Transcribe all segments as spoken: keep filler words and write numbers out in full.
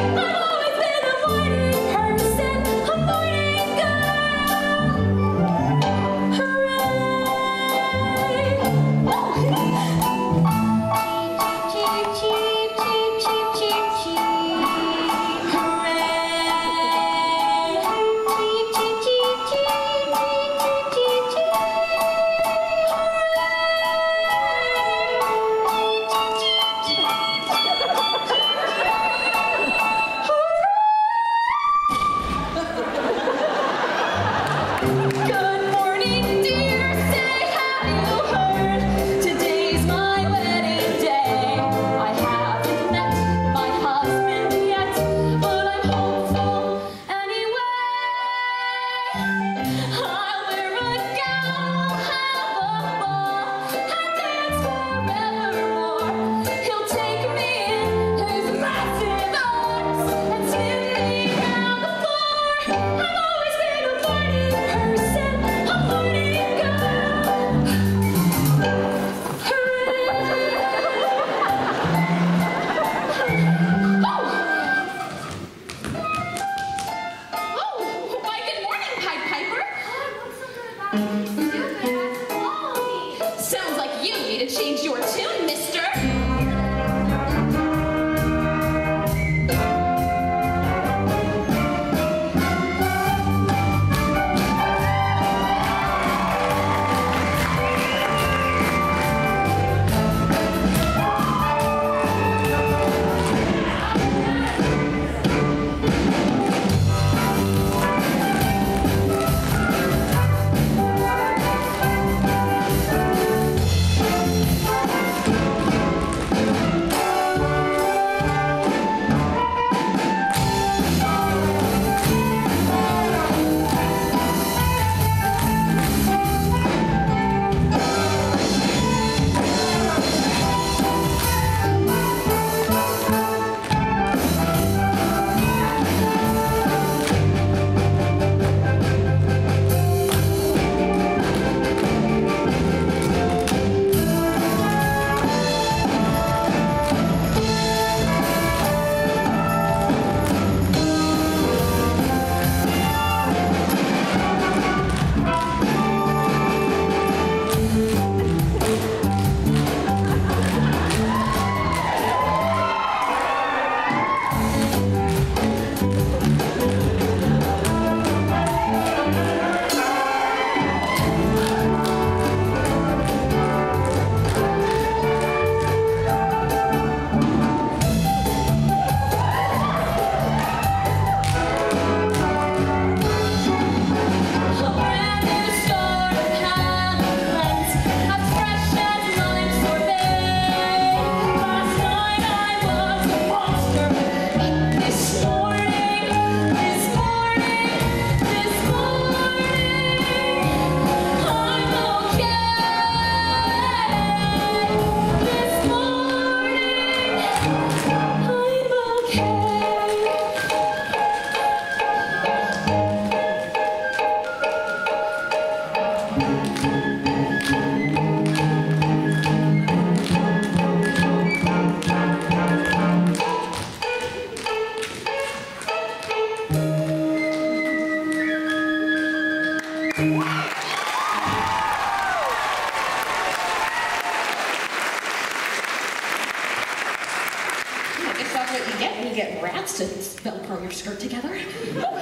rats to Velcro your skirt together. Oh,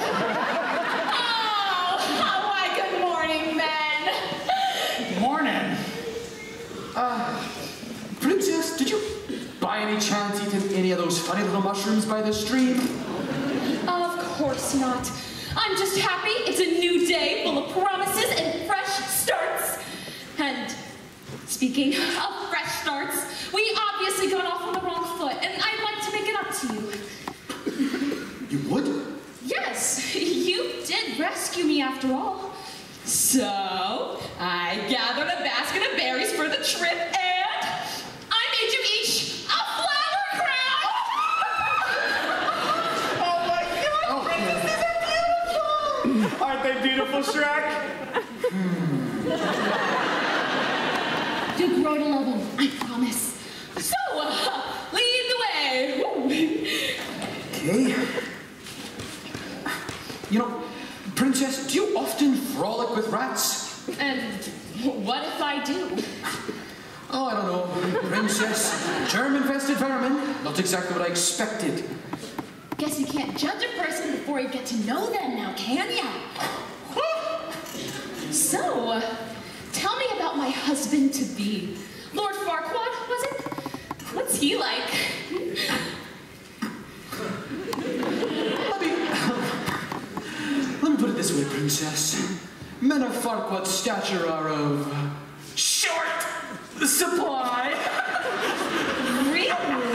why, good morning, men. Good morning. Uh, Princess, did you by any chance eat any of those funny little mushrooms by the stream? Of course not. I'm just happy it's a new day full of promises and fresh starts. And speaking of fresh starts, we obviously got off on the wrong foot, and I'd like to make it up to you. You would? Yes, you did rescue me after all. So, I gathered a basket of berries for the trip, and I made you each a flower crown! Oh my God, oh, princesses are beautiful! Aren't they beautiful, Shrek? You'll grow to love them, I promise. So, uh, lead the way. Okay. Anyway, you know, Princess, do you often frolic with rats? And what if I do? Oh, I don't know. Princess, germ-infested vermin. Not exactly what I expected. Guess you can't judge a person before you get to know them now, can ya? So, uh, tell me about my husband-to-be. Lord Farquaad, was it? What's he like? Let me... Let me put it this way, Princess. Men of Farquaad's stature are of... short supply. Really?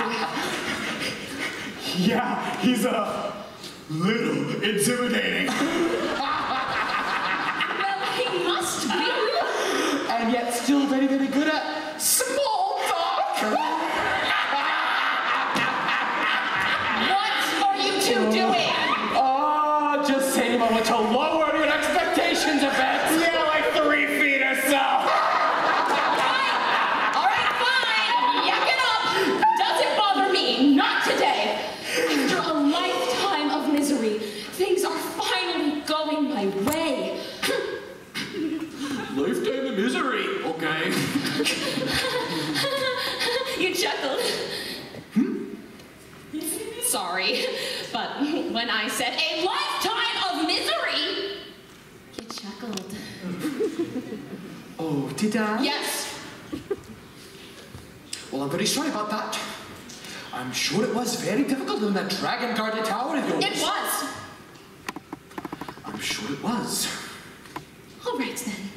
Yeah, he's a little intimidating. Well, he must be. And yet still very, very good at small talk. What are you two doing? Oh, just saying I want to lower your expectations a bit. Yeah, like three feet or so. All right, fine. Yuck it up. Doesn't bother me. Not today. After a lifetime of misery, things are finally going my way. Lifetime of misery. Okay. You chuckled. Hmm? Sorry, but when I said a lifetime of misery, you chuckled. Oh, did I? Yes. Well, I'm very sorry about that. I'm sure it was very difficult in that dragon-guarded tower of yours. It was. I'm sure it was. All right, then.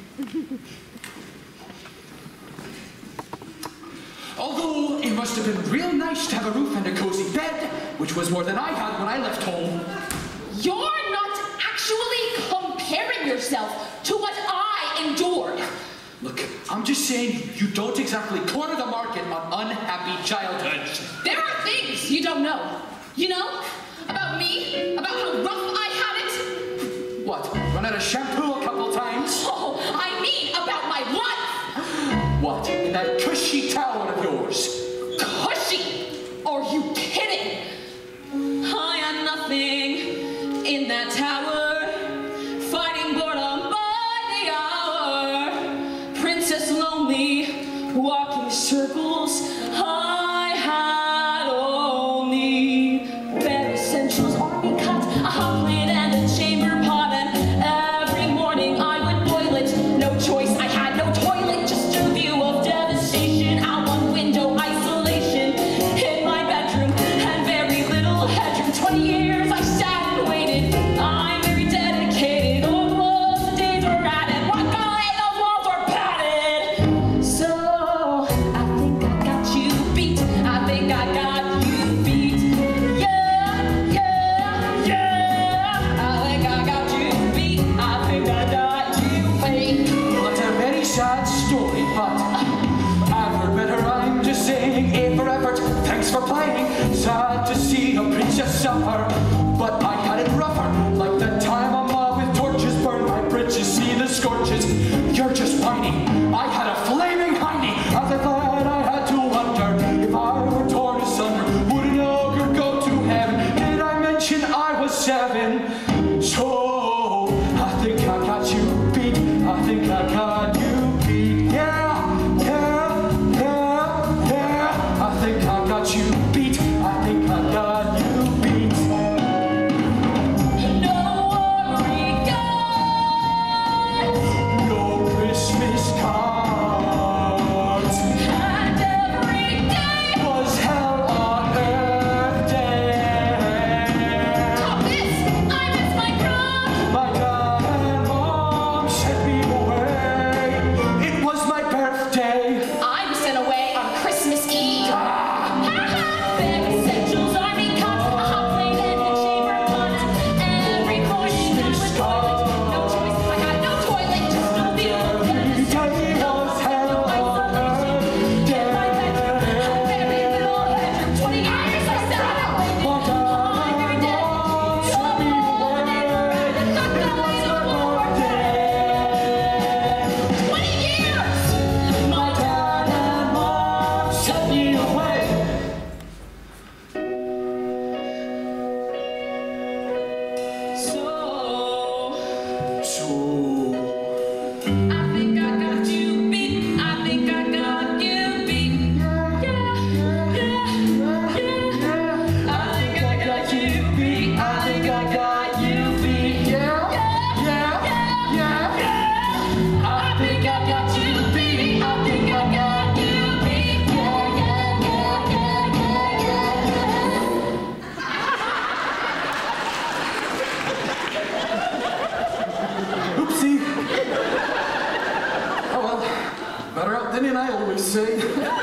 Although it must have been real nice to have a roof and a cozy bed, which was more than I had when I left home. You're not actually comparing yourself to what I endured. Look, I'm just saying you don't exactly corner the market on unhappy childhoods. There are things you don't know. You know? About me? About how rough I had it? What, run out of shampoo a couple times? Oh, I mean about my life. What, in that cushy tower of yours? Cushy? Are you kidding? I had nothing in that tower, fighting boredom by the hour. Princess lonely, walking circles. I had only bare essentials, army cut, a hot plate and a chamber pot, and every morning I would boil it. No choice, I had no toilet, just a view of devastation out one window, isolation in my bedroom, and very little headroom. Twenty years I sat and waited. I'm very dedicated. All the days were added. What golly, the walls were padded. So I think I got you beat. I think I got you beat. Yeah, yeah, yeah. I think I got you beat. I think I got you beat. Well, it's a very sad story, but I've heard better. I'm just saying, A for effort, thanks for playing. Sad to see a princess suffer, but I had it rougher. Like that time a mob with torches burned my bridges, see the scorches. You're just whining. I had a flaming hiney. I was glad I had to wonder if I were torn asunder, would an ogre go to heaven? Did I mention I was seven? So I think I got you beat. I think I got you beat. Yeah, yeah, yeah, yeah. I think I got you beat. I think I got you beat. No regrets. No Christmas cards. And every day. Was hell on earth day. Top this, I miss my pride. I got you beat. Yeah, yeah, yeah, yeah. I think I got you beat. I think I got you beat. Yeah, yeah, yeah, yeah, yeah, yeah. Oopsie. Oh well, better out than in, I always say.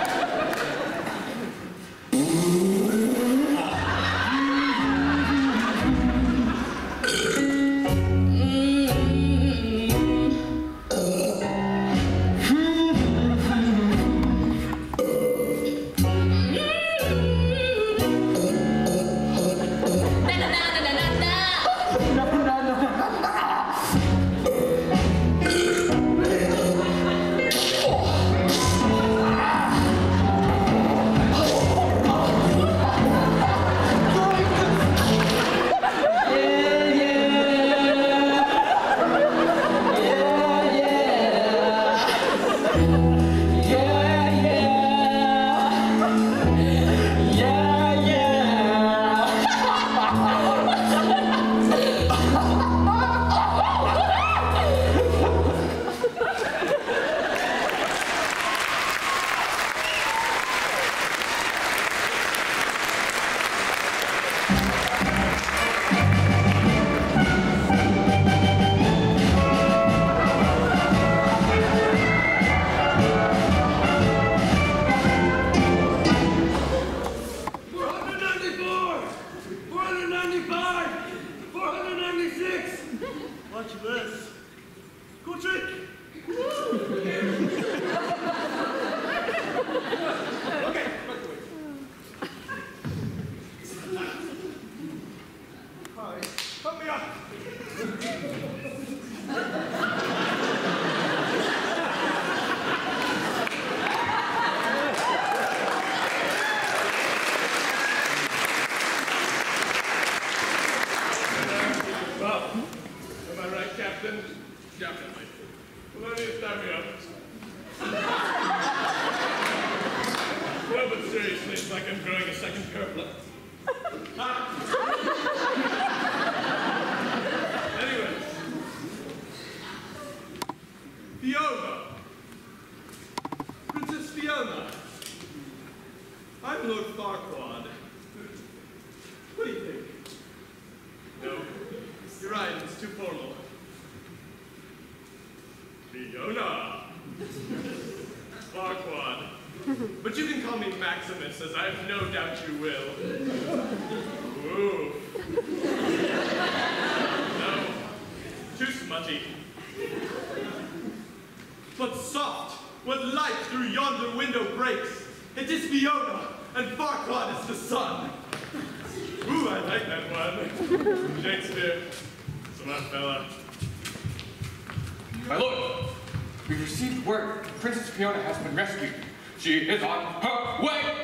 She is on her way!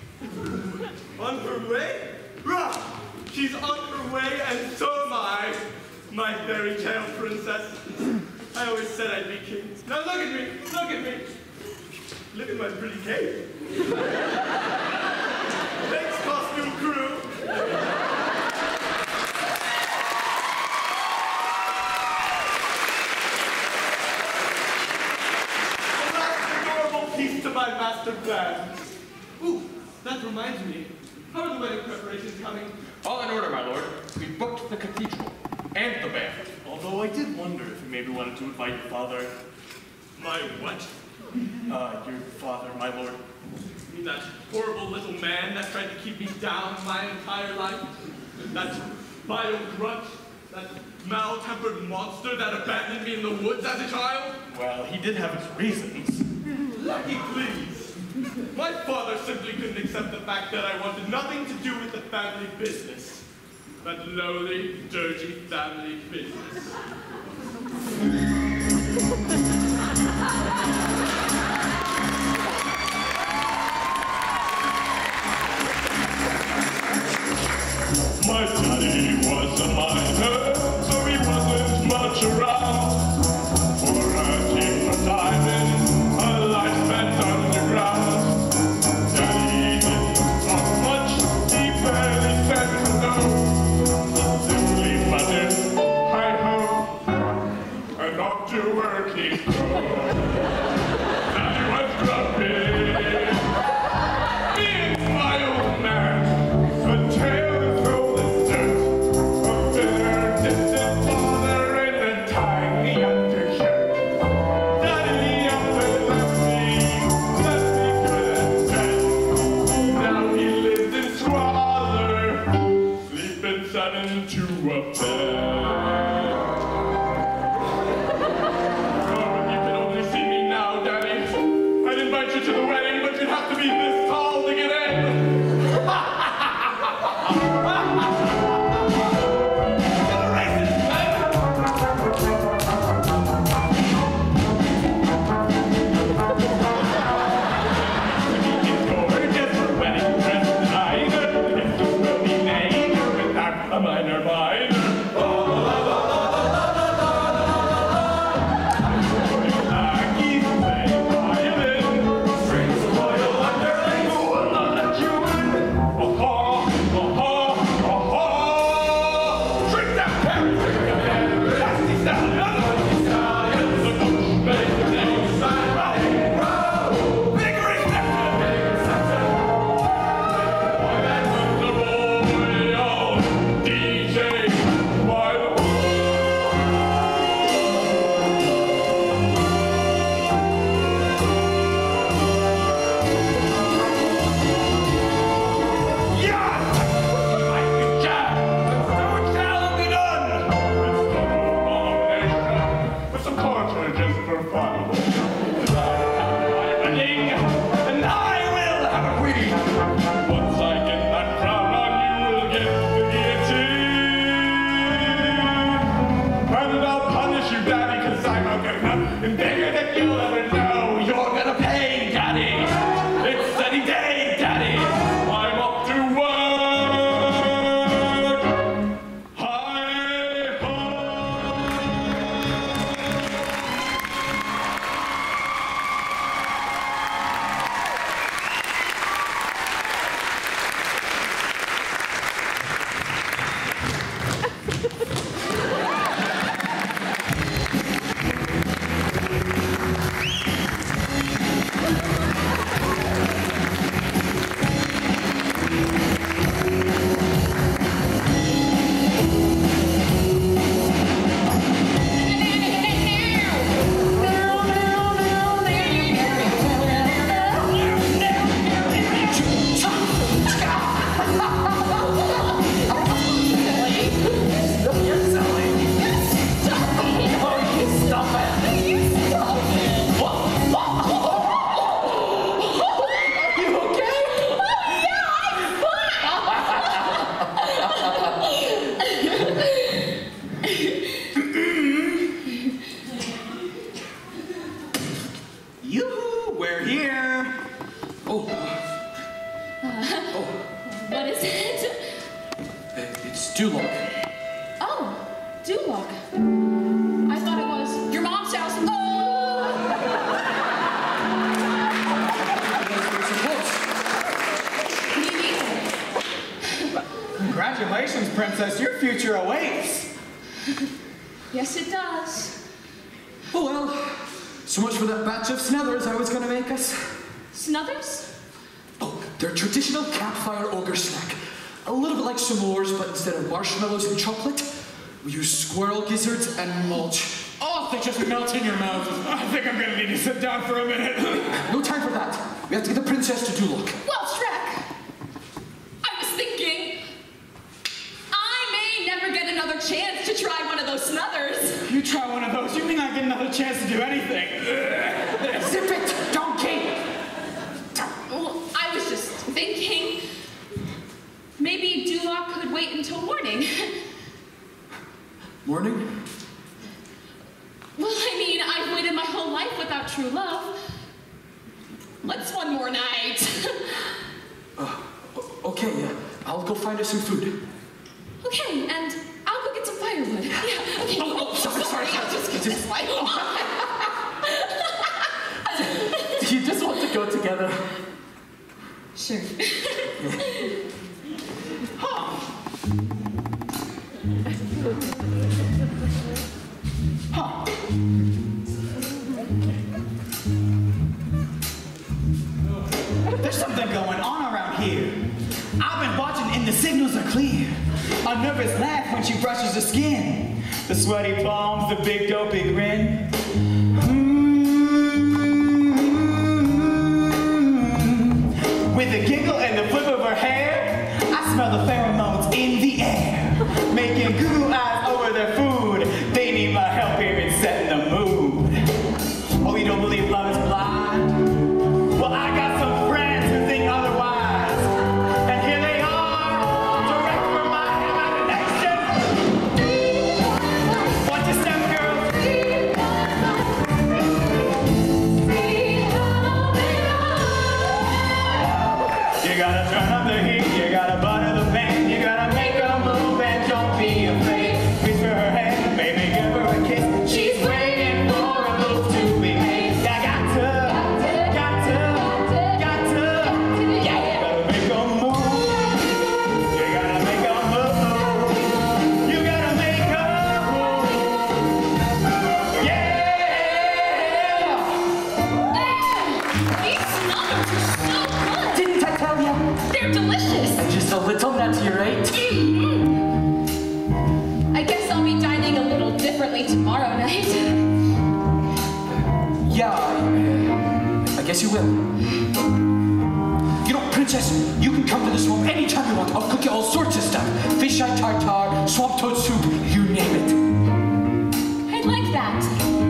On her way? Rah! She's on her way, and so am I, my fairy tale princess. I always said I'd be king. Now look at me, look at me. Look at my pretty cape. Thanks, costume crew. To my master plan. Ooh, that reminds me. How are the wedding preparations coming? All in order, my lord. We booked the cathedral and the band. Although I did wonder if you maybe wanted to invite your father. My what? Uh, your father, my lord. You mean that horrible little man that tried to keep me down my entire life? That vile grudge? That mal-tempered monster that abandoned me in the woods as a child? Well, he did have his reasons. Lucky, please. My father simply couldn't accept the fact that I wanted nothing to do with the family business. That lowly, dirty family business. My daddy was a miner, so he wasn't much around. For a cheap for diamond, a life spent underground. Daddy didn't talk much, he barely said hello. sat into a bed. Oh, if you could only see me now, Daddy. I'd invite you to the wedding, but you'd have to be this tall to get in. Congratulations, Princess. Your future awaits. Yes, it does. Oh, well. So much for that batch of Snuthers I was going to make us. Snuthers? Oh, they're traditional campfire ogre snack. A little bit like s'mores, but instead of marshmallows and chocolate, we use squirrel gizzards and mulch. Oh, they just melt in your mouth. I think I'm going to need to sit down for a minute. No time for that. We have to get the princess to Duloc. Well, Shrek, I was thinking, I may never get another chance to try one of those Snuthers. You try one of those, you may not get another chance to do anything. Zip it, donkey! Well, I was just thinking, maybe Duloc could wait until morning. Morning? Well, I mean, I've waited my whole life without true love. What's one more night? uh, okay, yeah. I'll go find us some food. Okay, and I'll go get some firewood. Yeah, okay. Oh, oh, sorry, sorry. sorry. I'll just get this light. Do you just want to go together? Sure. Huh. Huh. There's something going on around here. I've been watching and the signals are clear. A nervous laugh when she brushes her skin. The sweaty palms, the big dopey grin. Mm-hmm. With a giggle and the flip of her hair, I smell the pheromones in the air. tar, swamp toad soup, you name it. I'd like that.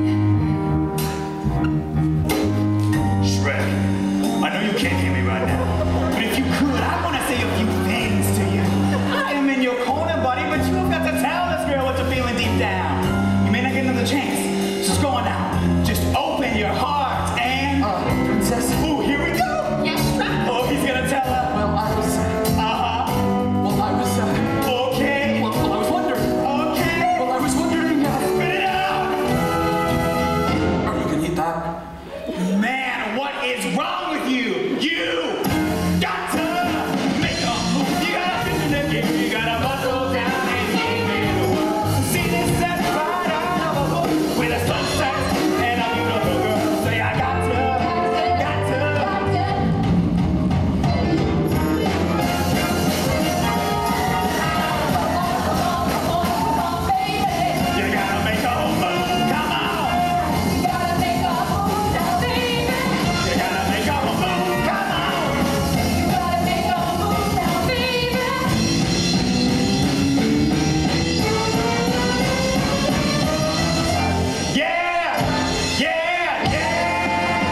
Shrek, I know you can't hear me right now, but if you could, I want to say a few things to you. I am in your corner, buddy, but you have got to tell this girl what you're feeling deep down. You may not get another chance, so just go on now. Just open your heart and... Uh, princess? Ooh, here we go! Yes, Shrek? Oh, he's gonna tell her. Well, I was... Uh-huh. Well, I was... Uh, Okay. well, well, I was wondering. Okay. Well, I was wondering... Uh, Spit it out! are you gonna eat that? Man, what is wrong with you? You got to make a move. You gotta fit in the game. You gotta buckle down and give it a whirl. See this set right out of a book with a sunset and a beautiful girl. Say I got to, got to. You gotta make a move. Come on. You gotta make a move. Come on. Yeah! Yeah! Yeah!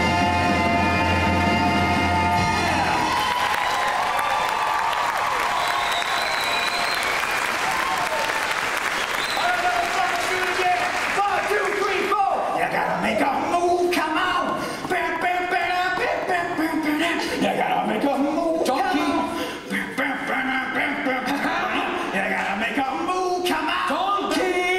One, two, three, four. You gotta make a move, come on. Bam, bam, bam, bam, bam, bam, bam. You gotta make a move, Donkey. come on. Bam, bam, bam, bam, bam, bam. You gotta make a move, come on. Donkey!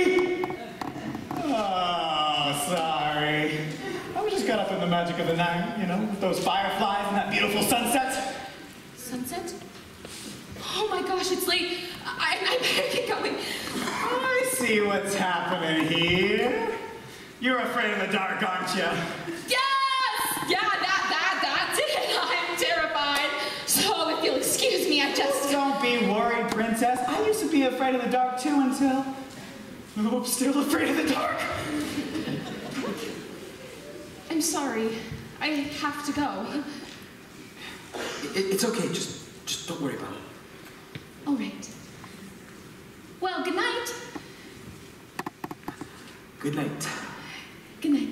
Oh, sorry. I was just caught up in the magic of the night, you know, with those fireflies and that beautiful sunset. Sunset? Oh my gosh, it's late. I, I better get going. I see what's happening here. You're afraid of the dark, aren't you? Yes! Yeah, that, that, that's it. I'm terrified. So if you'll excuse me, I just... Don't be worried, princess. I used to be afraid of the dark too until... Oh, I'm still afraid of the dark. I'm sorry. I have to go. It, it's okay, just, just don't worry about it. All right. Well, good night. Good night. Good night.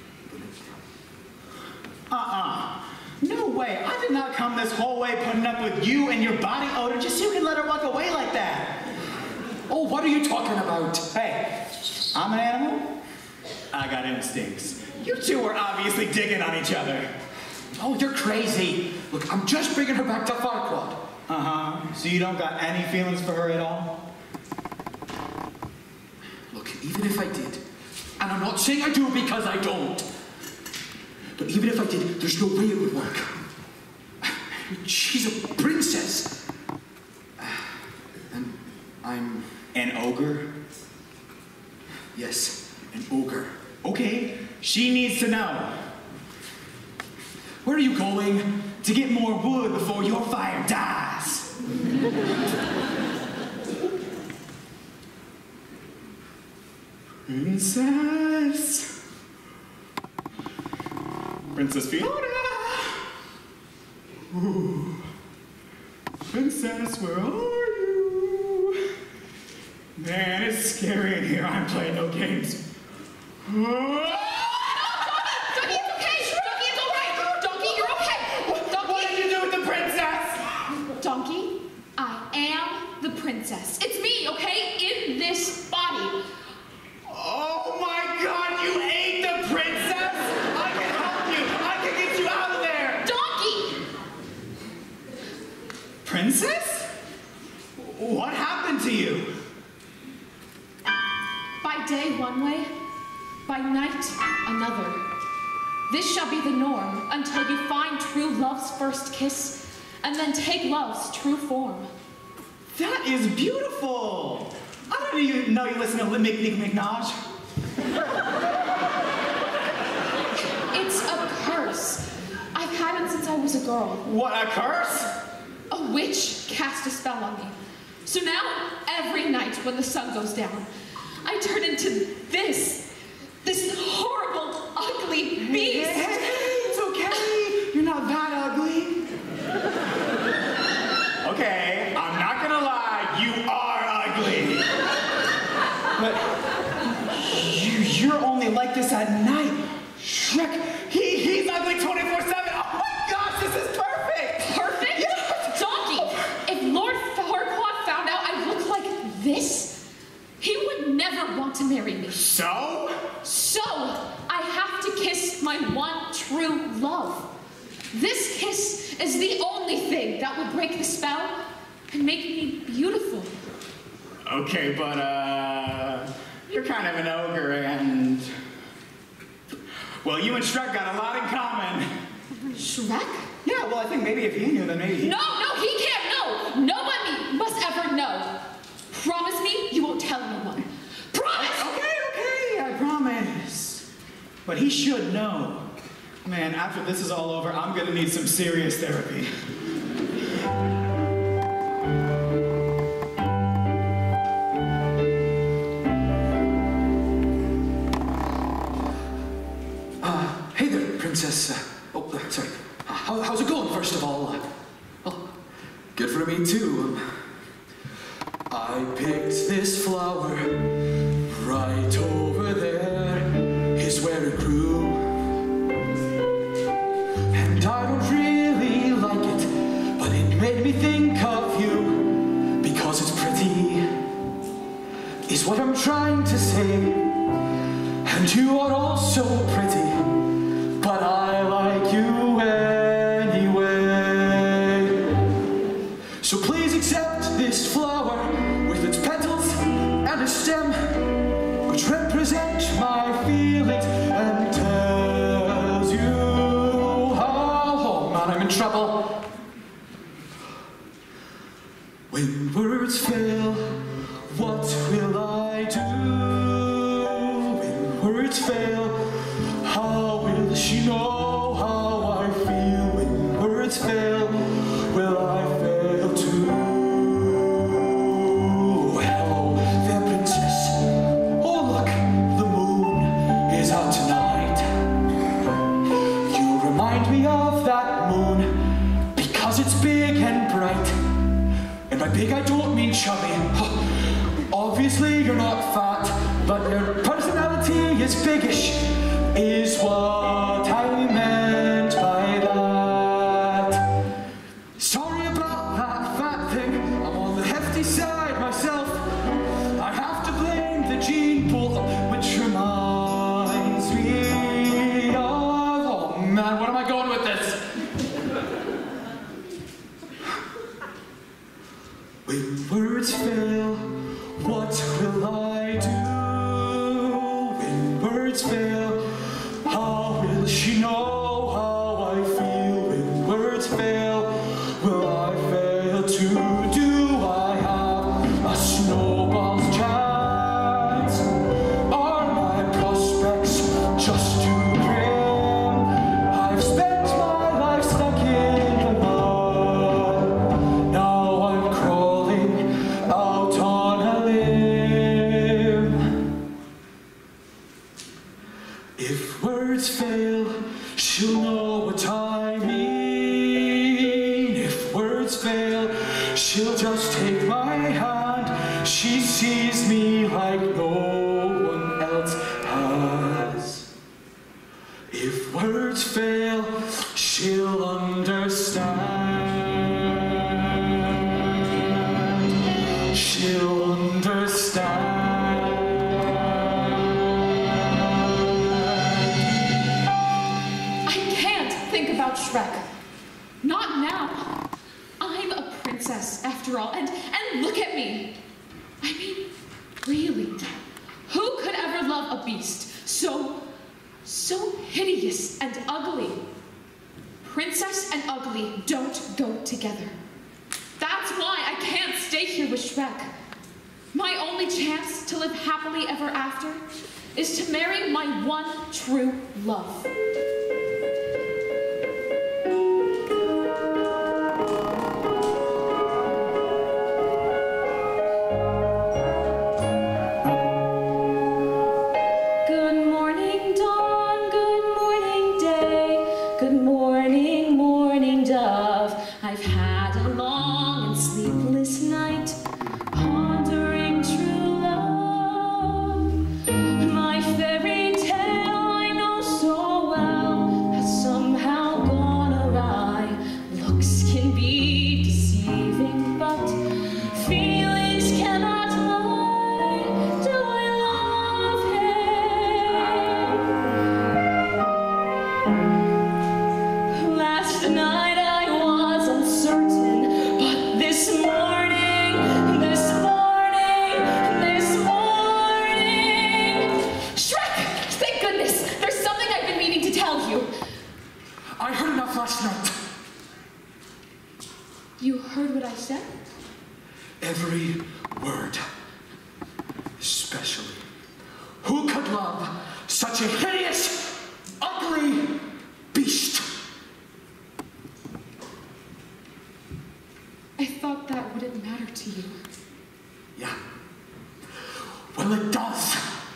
Uh-uh. No way. I did not come this whole way putting up with you and your body odor just so you can let her walk away like that. Oh, what are you talking about? Hey, I'm an animal. I got instincts. You two are obviously digging on each other. Oh, you're crazy. Look, I'm just bringing her back to Farquaad. Uh-huh. So you don't got any feelings for her at all? Look, even if I did, and I'm not saying I do because I don't, but even if I did, there's no way it would work. She's a princess. And I'm... An ogre? Yes, an ogre. Okay, she needs to know. Where are you going? To get more wood before your fire dies. Princess. Princess Fiona. Ooh. Princess, where are you? Man, it's scary in here. I'm playing no games. Donkey, it's okay. Donkey, it's all right. Donkey, you're okay. Donkey. What did you do with the princess? Donkey, I am the princess. It's me, okay? In this body. Oh my God, you ate the princess? I can help you. I can get you out of there. Donkey! Princess? What happened to you? By day one way, by night another. This shall be the norm until you find true love's first kiss, and then take love's true form. That is beautiful. I didn't even know you listen to Nick Nick Minaj. It's a curse. I've had it since I was a girl. What, a curse? A witch cast a spell on me. So now, every night when the sun goes down, I turn into this, this horrible, ugly beast. Hey, hey, hey, it's okay. You're not that ugly. Okay, I'm not gonna lie, you are ugly. me. But you, you're only like this at night. Shrek, he, he's ugly twenty-four seven. Oh my gosh, this is perfect. Perfect? Yeah. Donkey, if Lord Farquaad found out I look like this, he would never want to marry me. So? So, I have to kiss my one true love. This kiss is the only thing that would break the spell and make me beautiful. Okay, but, uh, you're kind of an ogre and... Well, you and Shrek got a lot in common. Shrek? Yeah, well, I think maybe if he knew, then maybe he... No, no, he can't know. Nobody must ever know. Promise me you won't tell anyone. Promise! Okay, okay, I promise. But he should know. Man, after this is all over, I'm gonna need some serious therapy. Princess, uh, oh, uh, sorry. Uh, how, how's it going, first of all? Uh, well, good for me, too. Um, I picked this flower right over there, is where it grew. And I don't really like it, but it made me think of you, because it's pretty, is what I'm trying to say. And you are also pretty. But I like you anyway. So please accept this flower with its petals and a stem, which represent my feelings and tells you how, oh man, I'm in trouble. When words fail, what will I do? When words fail, how will she know how I feel? When words fail, will I fail too? Hello there, princess. Oh look, the moon is out tonight. You remind me of that moon because it's big and bright. And by big I don't mean chubby. Obviously you're not fat, but your personality is biggish, is what I meant by that. Sorry about that fat thing, I'm on the hefty side myself. I have to blame the gene pool, which reminds me of... Oh man, where am I going with this? When words fail, what will I do? When words fail, how will she know how I feel? When words fail, will I fail too? Do I have a snowball's chance? Are my prospects just too grim? I've spent my life stuck in the mud. Now I'm crawling out on a limb. If words fail, she'll know what I mean. If words fail, she'll just take my hand. She sees me like no one else has. If words fail, she'll understand. She'll understand. Shrek. Not now. I'm a princess, after all, and, and look at me. I mean, really, who could ever love a beast so, so hideous and ugly? Princess and ugly don't go together. That's why I can't stay here with Shrek. My only chance to live happily ever after is to marry my one true love. I've had a long and sleepless night, pondering truth. such a hideous, ugly beast. I thought that wouldn't matter to you. Yeah. Well, it does.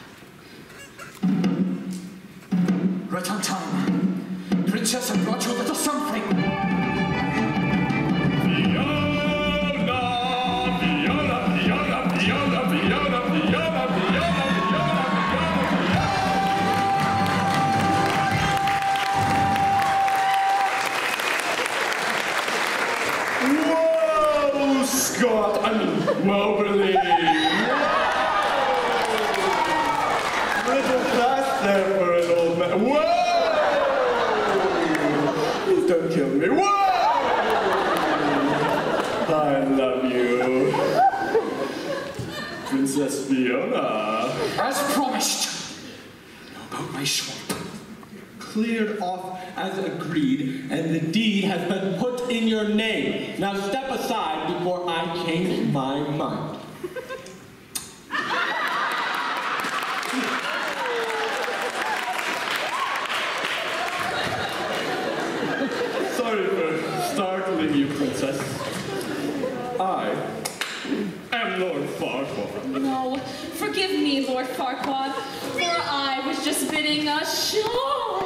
Right on time. Princess, I brought you a little something. Scott, I mean, Moberly. Little fast there for an old man. Whoa! Please don't kill me. Whoa! I love you. Princess Fiona. As promised. Now about my swamp. Cleared off as agreed, and the deed has been put in your name. Now step aside before I change my mind. Sorry for startling you, Princess. I am Lord Farquaad. No, forgive me, Lord Farquaad, for I was just bidding a short,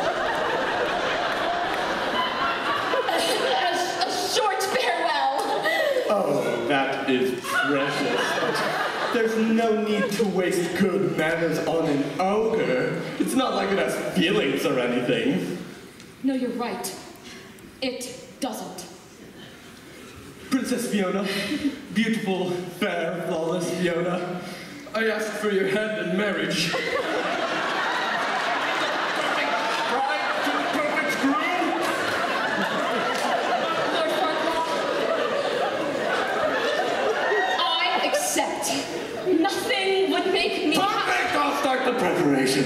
a, a, a short farewell. Oh, that is precious. There's no need to waste good manners on an ogre. It's not like it has feelings or anything. No, you're right. It doesn't. Princess Fiona, beautiful, fair, flawless Fiona, I ask for your hand in marriage. Bride to the perfect groom. Lord Farquaad, I accept. Nothing would make me Perfect! I'll start the preparation.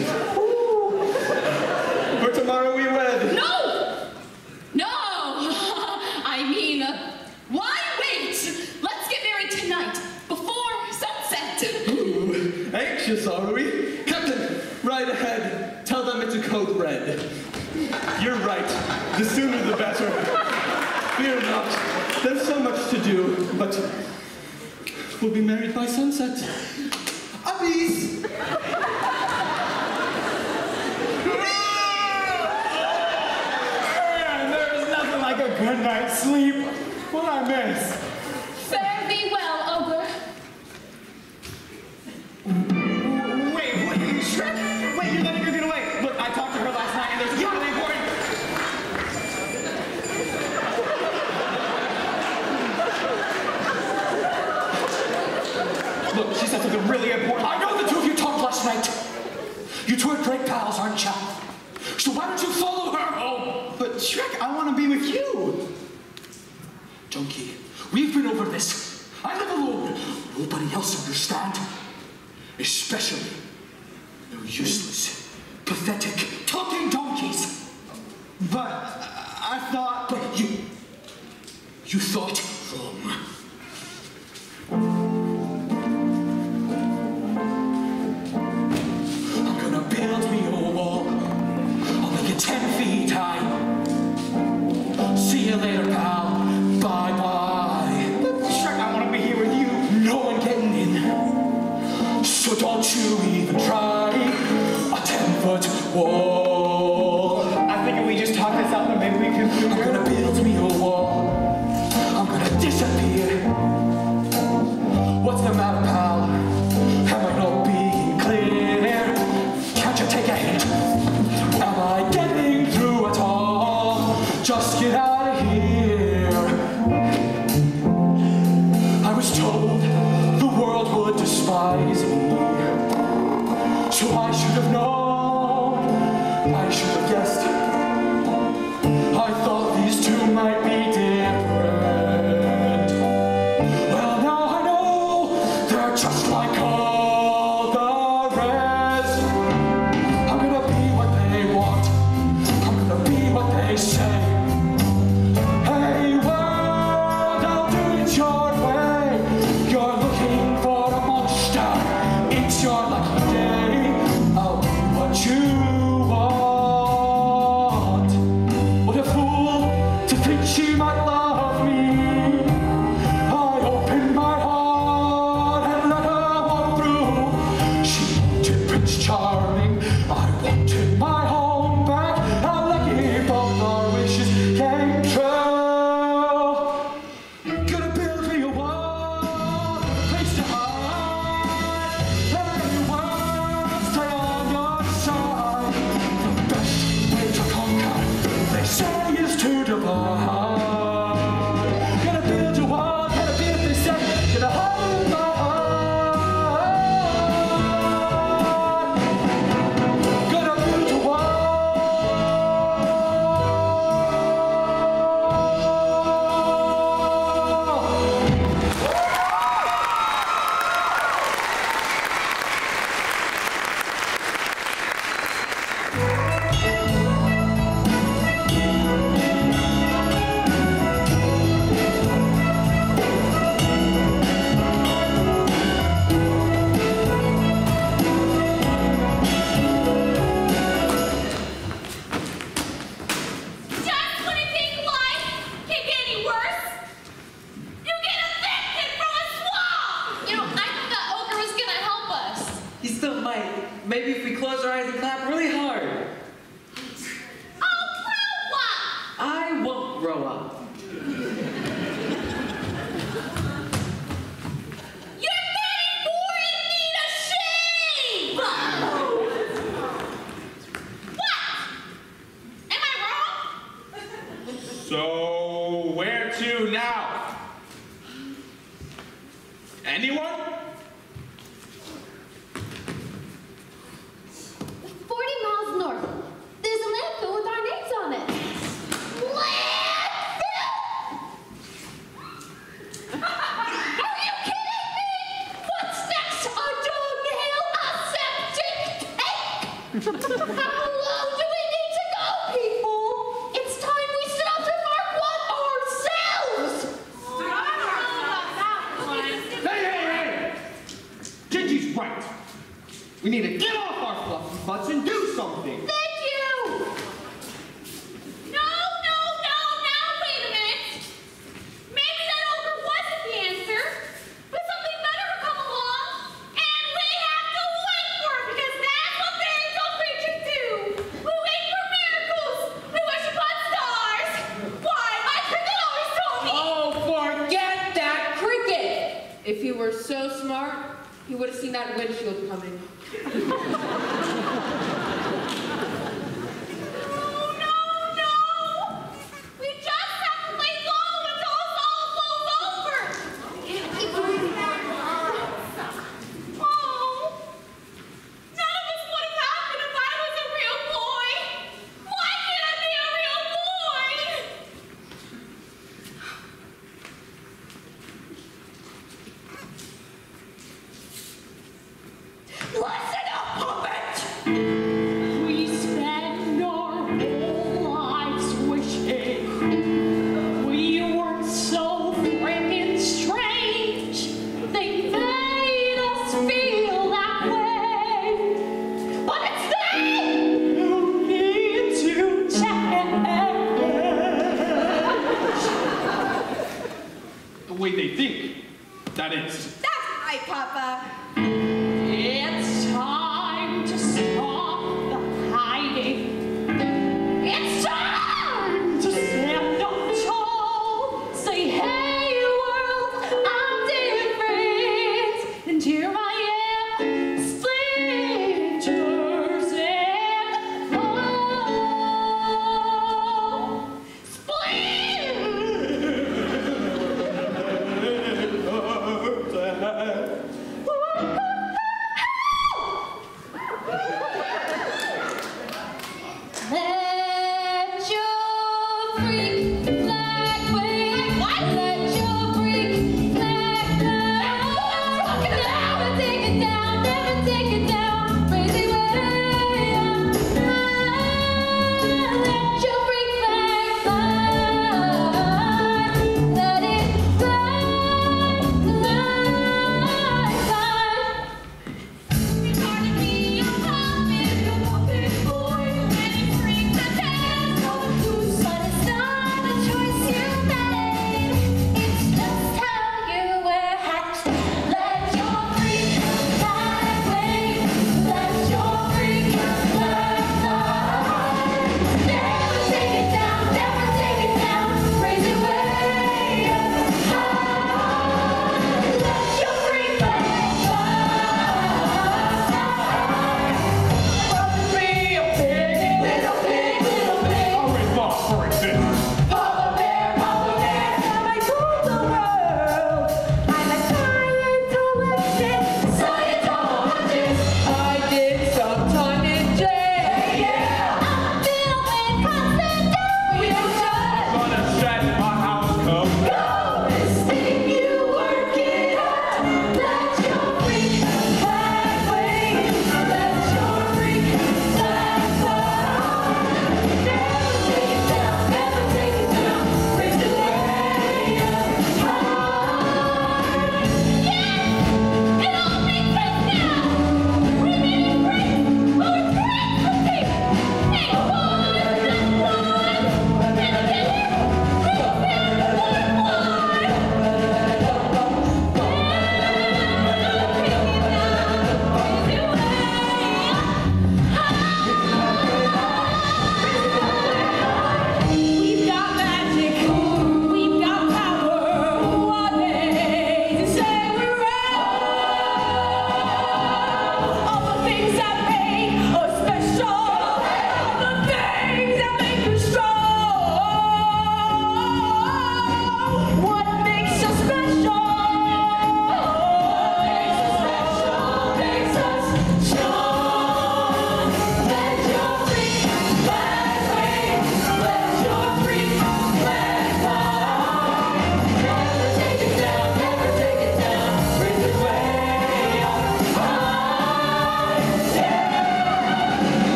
For tomorrow we wed. No! No! I mean, uh, why wait? Let's get married tonight, before sunset. Ooh, anxious, are we? Captain, ride ahead. Tell them it's a code red. You're right. The sooner the better. Fear not. There's so much to do, but we'll be married by sunset. Uppies! Man, there is nothing like a good night's sleep. What I miss? Fare thee well, ogre. Wait, what? Shrek? Wait, you're letting her get away. Look, I talked to her last night, and there's something really important. Look, she said something really important. I know the two of you talked last night. You two are great pals, aren't you? So why don't you follow her home? But Shrek, I want to be with you. Donkey, we've been over this. I live alone. Nobody else understand. Especially no useless, pathetic, talking donkeys. But I thought... But you... You thought wrong. I'm gonna build me a wall. I'll make it ten feet high. See you later, pal. Bye-bye. But Shrek, I want to be here with you. No one getting in. So don't you even try a ten-foot wall. I think if we just talk this out, then maybe we can... I'm gonna build me a wall. I'm gonna disappear. What's the matter, pal? Am I not being clear? Can't you take a hint? Am I getting through at all? Just get out of here. I was told the world would despise me, so I should have known. I should have guessed. I thought these two might be different. Well, now I know they're just like all the rest. I'm gonna be what they want. I'm gonna be what they say. Hey world, I'll do it your way. You're looking for a monster. It's your lucky day. I'll be what you still might. Maybe if we close our eyes and clap really hard. Oh, grow up! I won't grow up. You're thirty-four and need a shave! What? Am I wrong? So, where to now? Anyone? Forty miles north. There's a landfill with our names on it. Landfill! Are you kidding me? What's next? A dunghill? A septic tank? How low do we need to go, people? It's time we stood up to mark one ourselves! Hey, hey, hey! Gigi's right. We need to get off our fluffy butts and do something. Thank you! No, no, no, now wait a minute. Maybe that ogre wasn't the answer, but something better will come along, and we have to wait for it, because that's what fairy tale creatures do. We wait for miracles. We wish upon stars. Why, my cricket always told me. Oh, forget that cricket! If he were so smart, he would have seen that windshield coming. No, no, no! We just have to let go until this all blows over! Oh, none of this would have happened if I was a real boy! Why can't I be a real boy? Listen up, puppet! We spent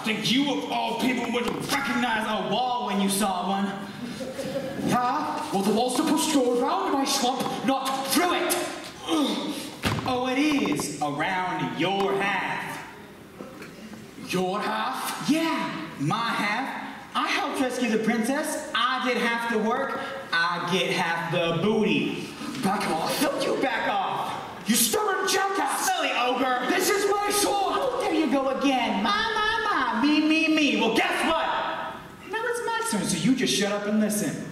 think you of all people would recognize a wall when you saw one. Yeah? Well, the wall's supposed to go around my swamp, not through it. Oh, it is around your half. Your half? Yeah, my half. I helped rescue the princess. I did half the work. I get half the booty. Back off. Don't you back off. You stubborn jackass! Silly ogre. This is my sword! Oh, there you go again. My, my, my. Me, me, me. Well, guess what? Now it's my turn, so you just shut up and listen.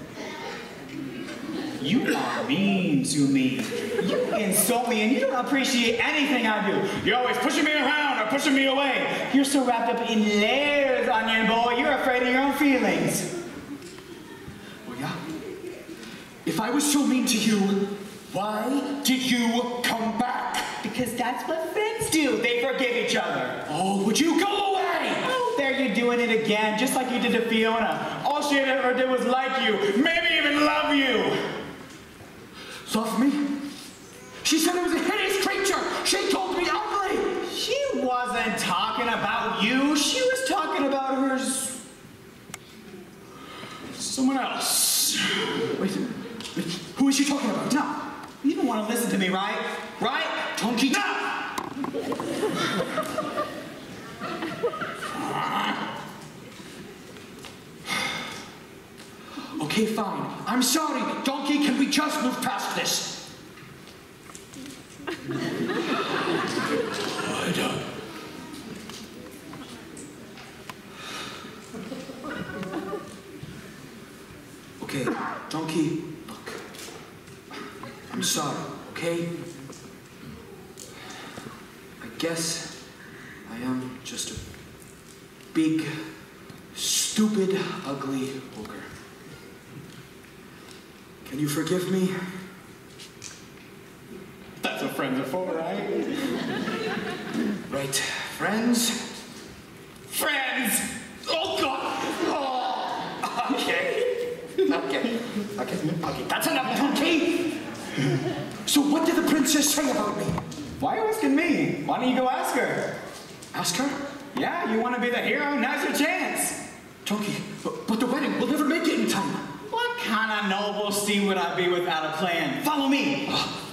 You are mean to me. You insult me and you don't appreciate anything I do. You're always pushing me around or pushing me away. You're so wrapped up in layers, onion boy, you're afraid of your own feelings. Oh, yeah? If I was so mean to you, why did you come back? Because that's what friends do. They forgive each other. Oh, would you go away? Oh, there you're doing it again, just like you did to Fiona. All she ever did was like you, maybe even love you. Love me? She said I was a hideous creature. She told me ugly. She wasn't talking about you. She was talking about her... someone else. Wait, wait, who is she talking about? No, you don't want to listen to me, right? Right? Donkey. No! Okay, fine. I'm sorry. Donkey, can we just move past this? Good. Okay, Donkey, look. I'm sorry, okay? I guess I am just a big, stupid, ugly ogre. Can you forgive me? That's what friends are for, right? Right. Friends? Friends! Oh, God! Oh. Okay. Okay. Okay. Okay. That's enough, Donkey! So what did the princess say about me? Why are you asking me? Why don't you go ask her? Ask her? Yeah, you want to be the hero? Now's your chance. Donkey, but, but the wedding, we'll never make it in time. What kind of noble sea would I be without a plan? Follow me.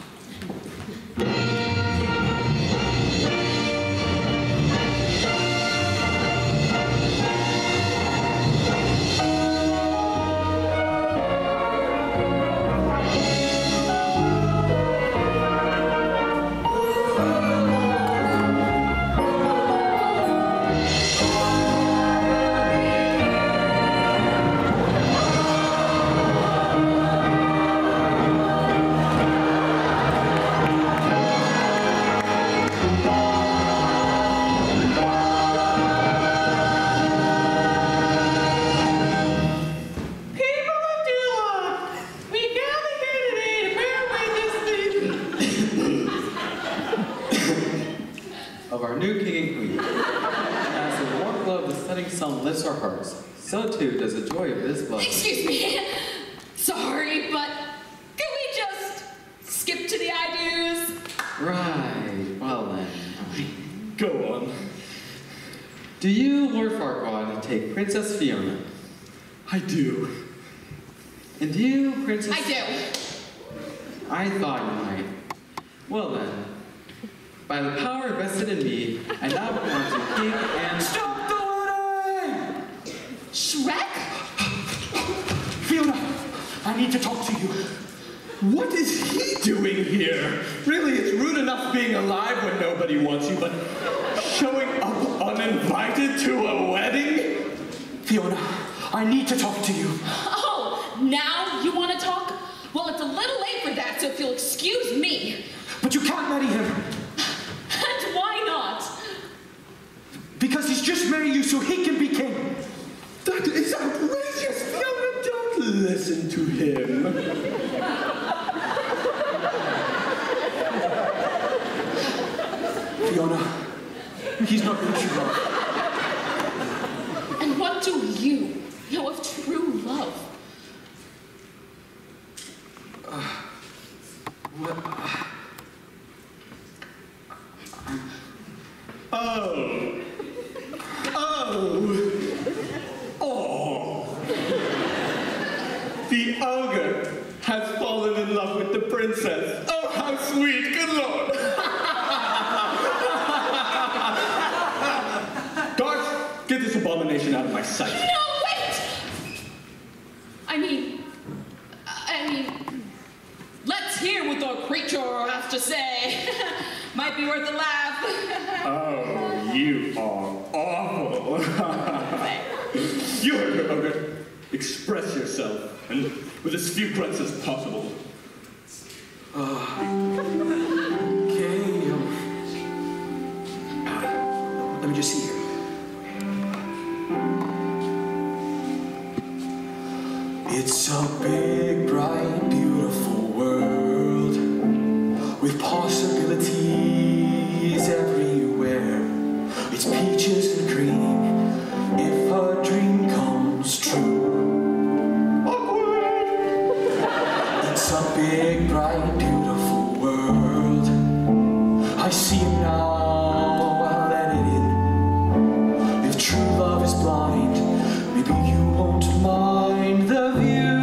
Of our new king and queen. As the warm glow of the setting sun lifts our hearts, so too does the joy of this blessing. Excuse me. Sorry, but can we just skip to the I do's? Right, well then. Go on. Do you, Lord Farquaad, take Princess Fiona? I do. And do you, Princess... I do. I thought you might. Well then, by the power vested in me, I now want to king and... Stop the wedding! Shrek? Fiona, I need to talk to you. What is he doing here? Really, it's rude enough being alive when nobody wants you, but showing up uninvited to a wedding? Fiona, I need to talk to you. Oh, now you want to talk? Well, it's a little late for that, so if you'll excuse me. But you can't marry him. And why not? Because he's just married you so he can be king. That is outrageous! Fiona, don't listen to him. Fiona, he's not your true love. And what do you know of true love? Uh, what? Oh. Oh. ogre has fallen in love with the princess. Oh, how sweet, good lord. Guards, get this abomination out of my sight. No, wait! I mean, I mean, let's hear what the creature has to say. Might be worth a laugh. Oh, you are awful. You heard her, ogre. Express yourself, and with as few grunts as possible. Uh, okay, um, uh, let me just see here. It's a big, bright, beautiful world with possibilities everywhere. It's peaches and cream if a dream comes true. It's a big, bright, beautiful world. I see it now, I'll let it in. If true love is blind, maybe you won't mind the view.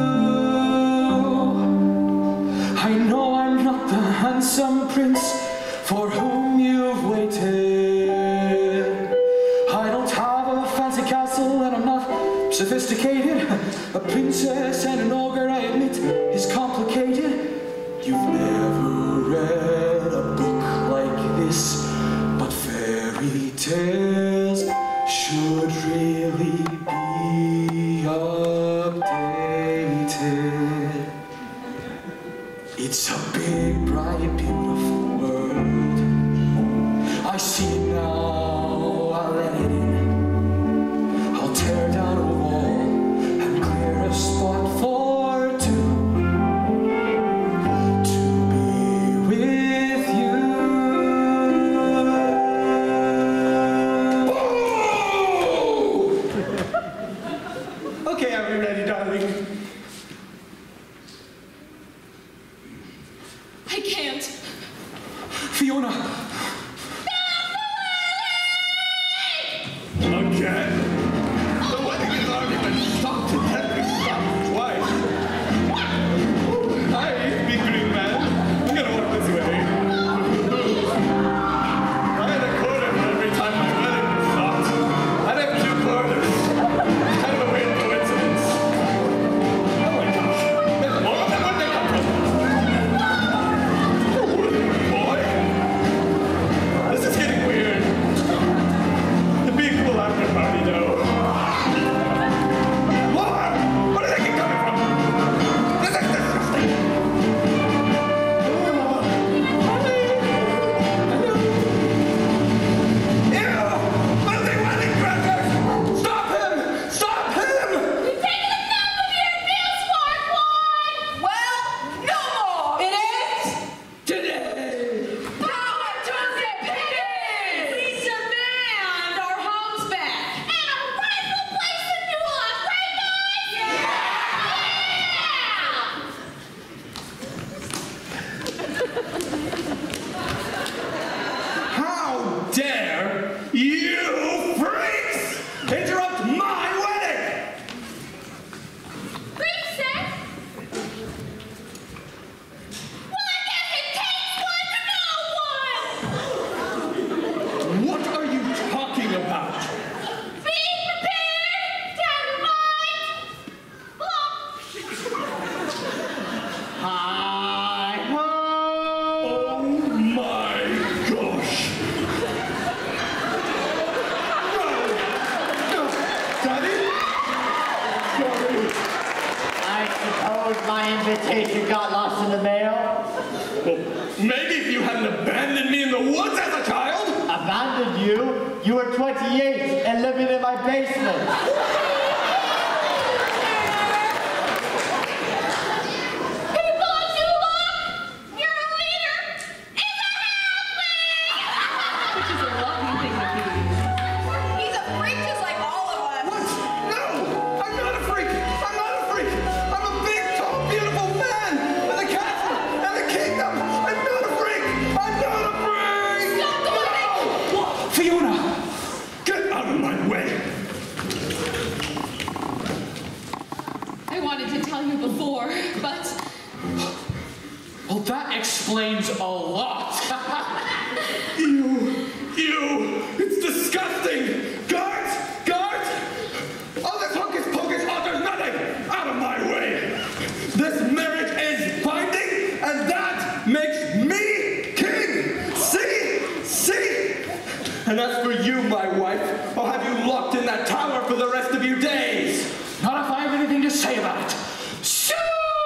I know I'm not the handsome prince for whom you've waited. I don't have a fancy castle and I'm not sophisticated. A princess and an ogre, I admit, is complicated. You've never read a book like this, but fairy tales should really be updated. It's a big, bright, beautiful world. I see it now, I'll let it in. I'll tear down a wall and clear a spot for two to be with you. Whoa! Okay, are we ready, darling? I can't. Fiona! Again? The wedding has already been stopped and had to be stopped twice. Hi, big green man. I'm gonna walk this way. I had a quarter for every time my wedding was stopped. I'd have two quarters. Kind of a weird coincidence. Oh my gosh. There's more of them. Where'd they come from? Boy. This is getting weird. The big cool after party, though. More! Where did they keep coming from? This is disgusting. Ew! Monday wedding crackers! Stop him! Stop him! You've taken enough of your real smart one! Well, no more! It is Today! power to the piggies! We demand our homes back! And our rightful place in New York, right guys? Yeah! How dare you freaks interrupt my wedding? Princess? Well, I guess it takes one to know one! What are you talking about? Be prepared! Time to mind! Hi ho! Oh my gosh! No! No! Daddy? Sorry. I suppose my invitation got lost in the mail. Well, maybe if you hadn't abandoned me in the woods as a child? Abandoned you? You were twenty-eight and living in my basement. You've gone too long! You're a leader! It's a halfling! Which is a lovely thing to be. He's a freak just like all of us. What? No! I'm not a freak! I'm not a freak! I'm a big, tall, beautiful man with a castle and a kingdom! I'm not a freak! I'm not a freak! Stop doing No! Fiona! Get out of my way! explains a lot. You, you, it's disgusting! Guards! Guards! All this hocus pocus alters nothing! Out of my way! This marriage is binding, and that makes me king! See? See? And as for you, my wife, I'll have you locked in that tower for the rest of your days! Not if I have anything to say about it. Shoo!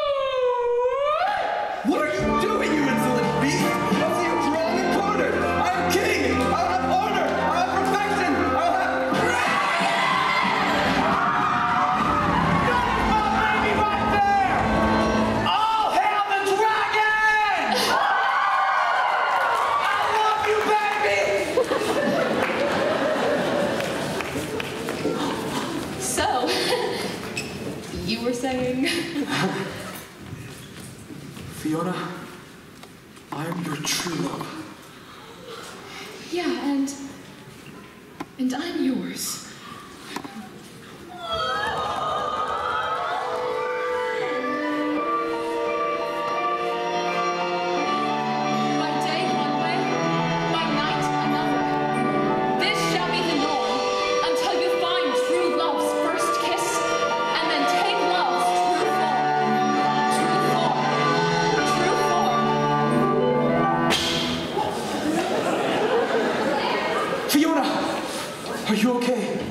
What are you doing, you insolent beast? I'll see you drawn and cornered! I am king! I'll have order! I'll have perfection! I'll have... That is my baby right there! All hail the dragon! I love you, baby! So, you were saying? Fiona, I'm your true love. Yeah, and... and I'm yours. By day one way, by night another. This shall be the norm until you find true love's first kiss, and then take love's true form. True form. True form. Fiona, are you okay?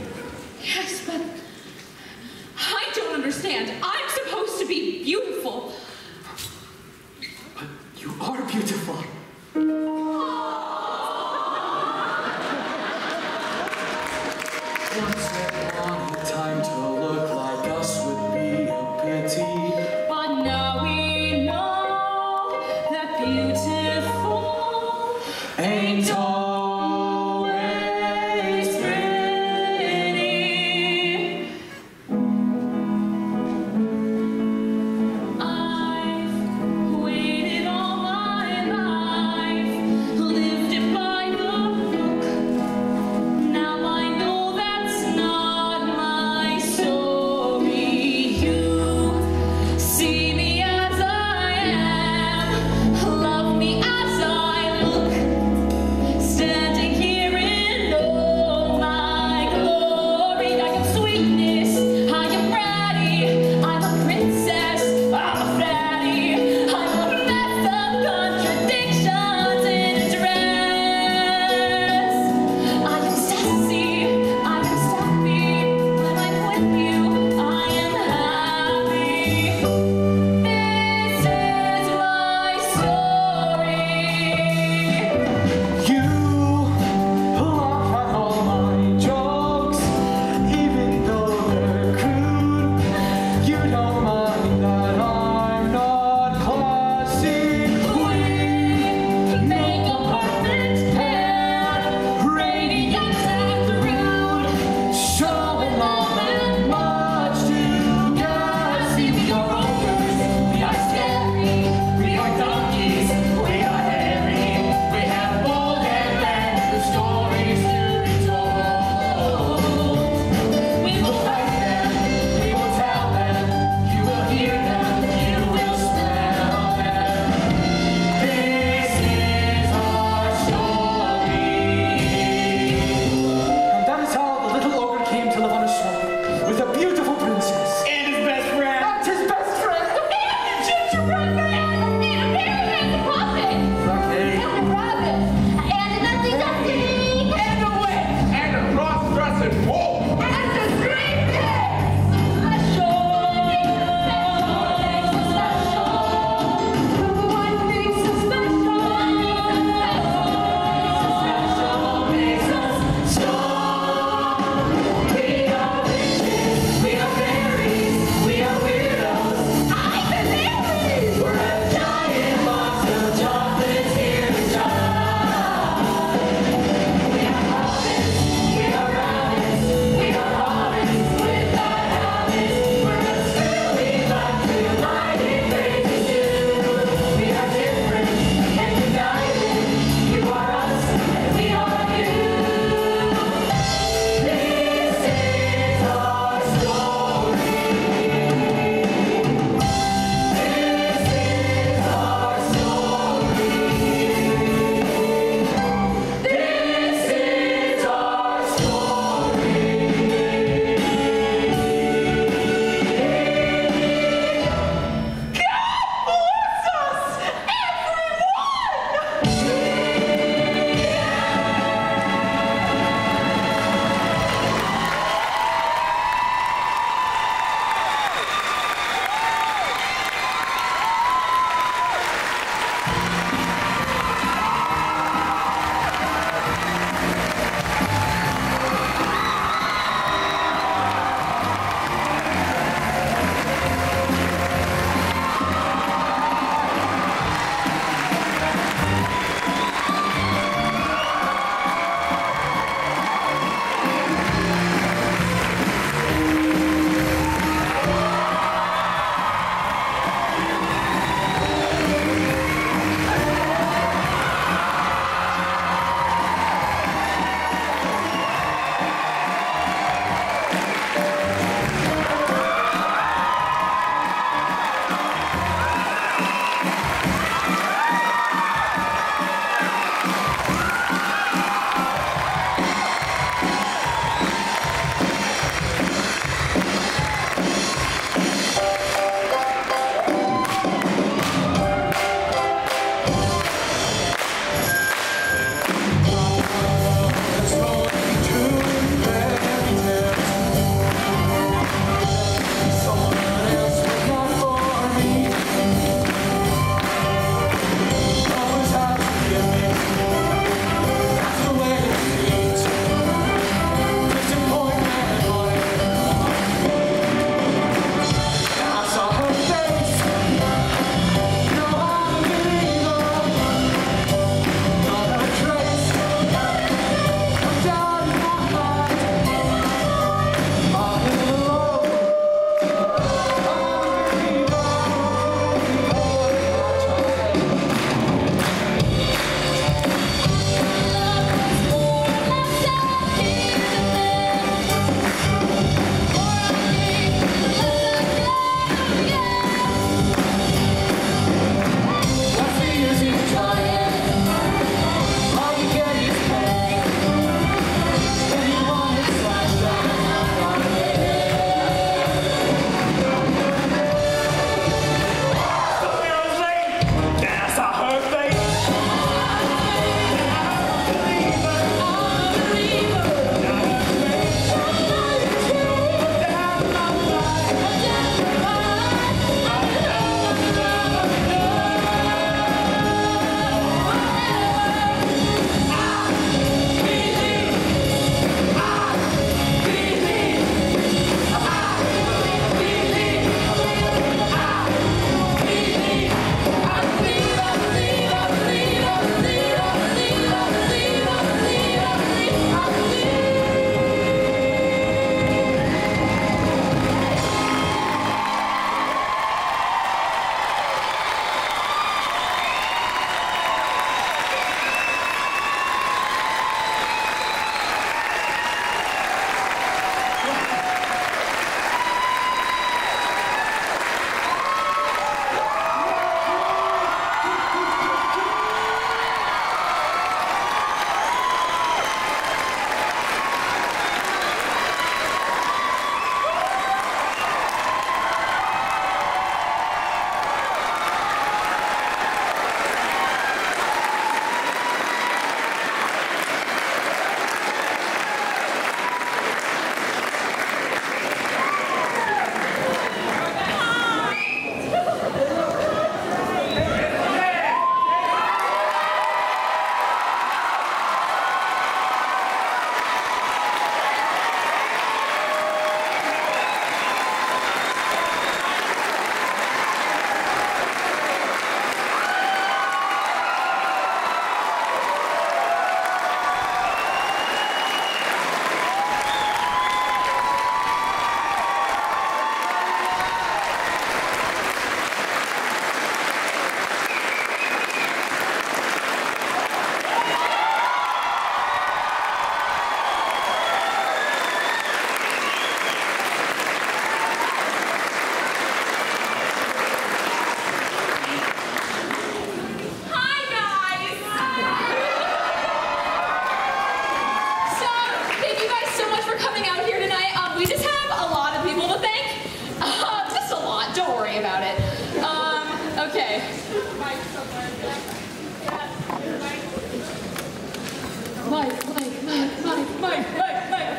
Mike, Mike, Mike, Mike, Mike, Mike, Mike.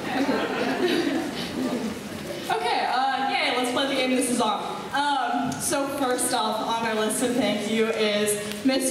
Okay, uh, yay, let's play the game this is on. Um, so first off on our list of thank you is Miss